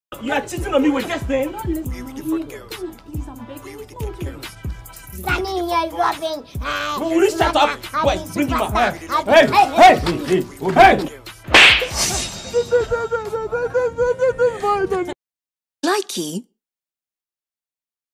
You are cheating on me with this thing. Please, I'm begging you. Standing here rubbing. No, will you shut up? Boy, bring him up. Hey! Likey